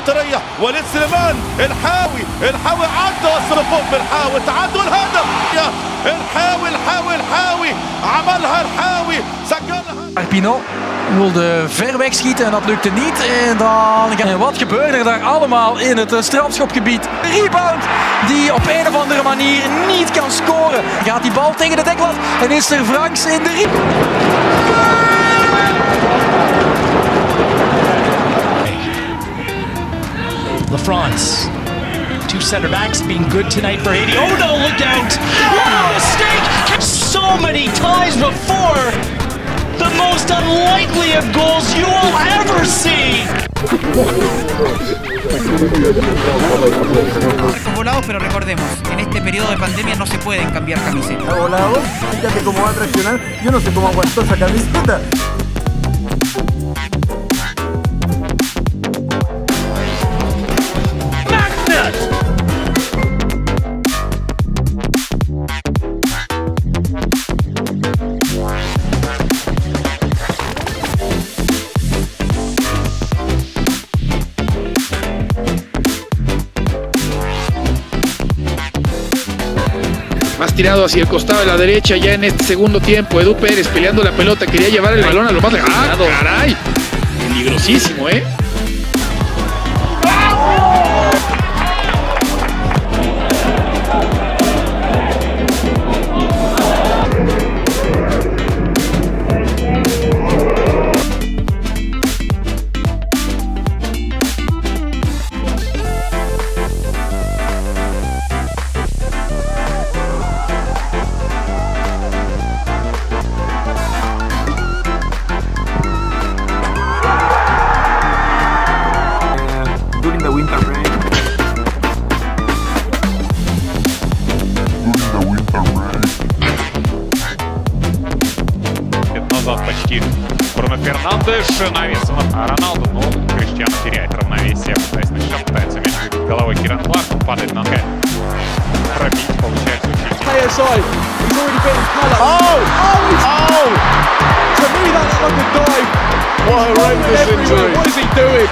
وليد سليمان الحاوي عدى وصل فوق بالحاوي تعدوا الهدف الحاوي عملها الحاوي سجلها. Arpino wilde ver weg schieten en dat lukte niet. En wat gebeurde er daar allemaal in het strafschopgebied? Rebound die op een of andere manier niet kan scoren. Gaat die bal tegen de deklat en is er Franks in de rebound. LaFrance, two center backs being good tonight for Haiti. Oh no, look out! What a mistake! So many times before, the most unlikely of goals you will ever see. Volados, pero recordemos, en este periodo de pandemia no se pueden cambiar camisetas. Volado, fíjate cómo va a traccionar. Yo no sé cómo aguantó esa camiseta. Más tirado hacia el costado de la derecha ya en este segundo tiempo. Edu Pérez peleando la pelota, quería llevar el balón a lo más lejano. ¡Ah, caray! Peligrosísimo, ¿eh? Назад почти Бруно Фернандеш навесом на Роналду, но Криштиану теряет равновесие, пытаясь пытается между головой Киран Кларк, он падает на ногу. Пробить получается очень. To me that looked like a dive. What a horrendous injury. What is he doing?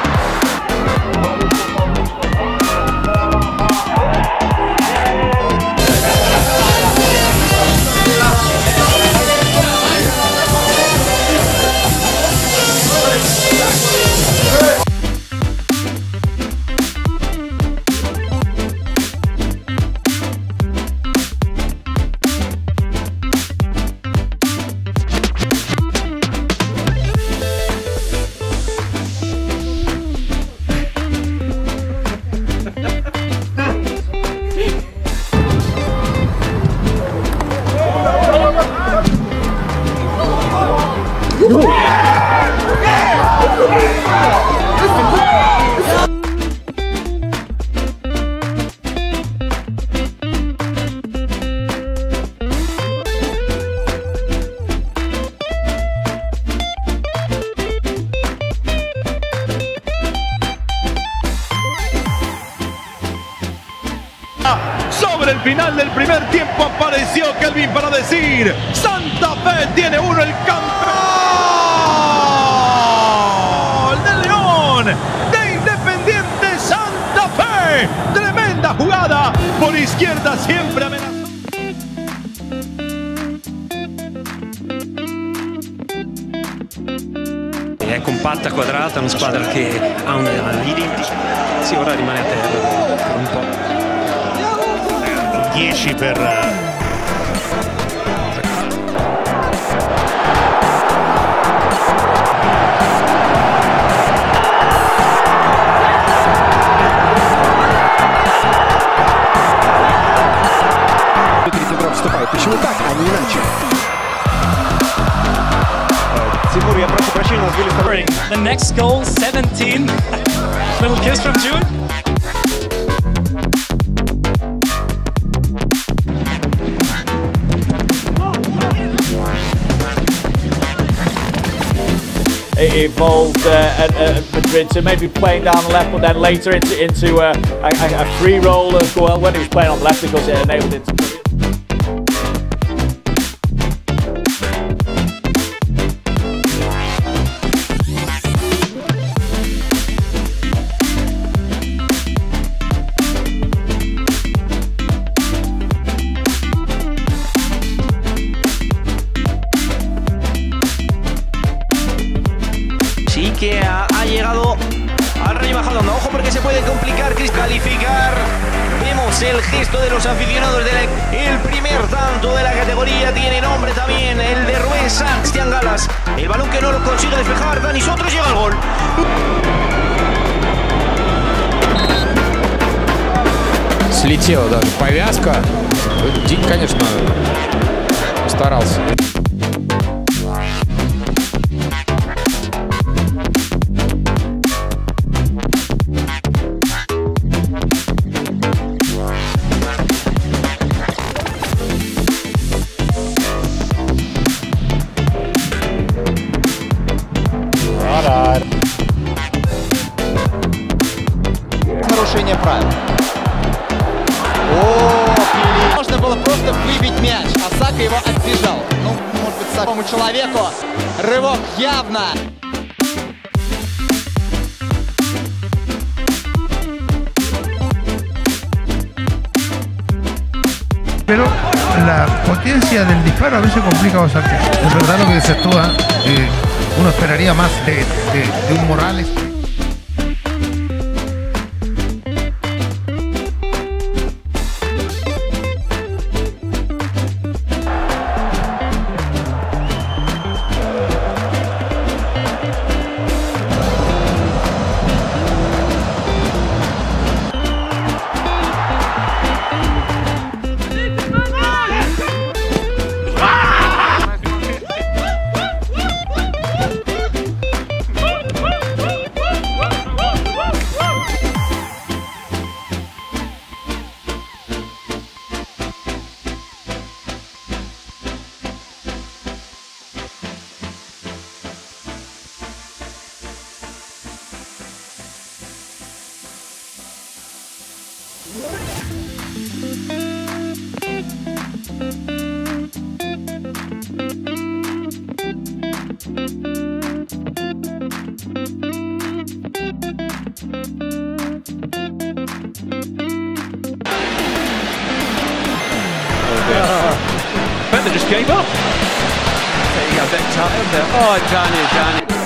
Sobre el final del primer tiempo apareció Kelvin para decir: Santa Fe tiene uno, el campeón de León, de Independiente Santa Fe. Tremenda jugada por izquierda, siempre amenazó. È compatta, quadrata, una squadra che ha un'identità. Sì, ora rimane a terra per un po'. 10 per Вступает. Почему так, а не иначе? Тимур, я прошу прощения, нас сбили. The next goal, 17. Little kiss from June. It evolved at Madrid to maybe playing down the left, but then later into a free roll as well when he was playing on the left, because it enabled it to. porque se puede complicar calificar. Vemos el gesto de los aficionados el primer tanto de la categoría tiene nombre también, el de Rubén Sebastián Galas. El balón que no lo consigue despejar, Dani Soto llega al gol. Слетела даже повязка. Дик, конечно, старался. Нарушение правил. Можно было просто выбить мяч, а Сака его отбежал. Ну, может быть, самому человеку рывок явно. Pero la potencia del disparo a veces complica a Osaka. Es verdad lo que dices tú, uno esperaría más de un Morales. But they just gave up. Oh, Johnny.